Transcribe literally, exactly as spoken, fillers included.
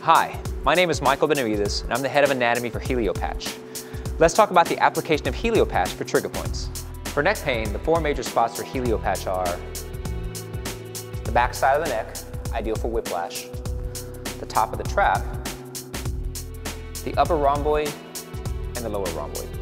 Hi, my name is Michael Benavidez, and I'm the head of anatomy for Heliopatch. Let's talk about the application of Heliopatch for trigger points. For neck pain, the four major spots for Heliopatch are the back side of the neck, ideal for whiplash, the top of the trap, the upper rhomboid, and the lower rhomboid.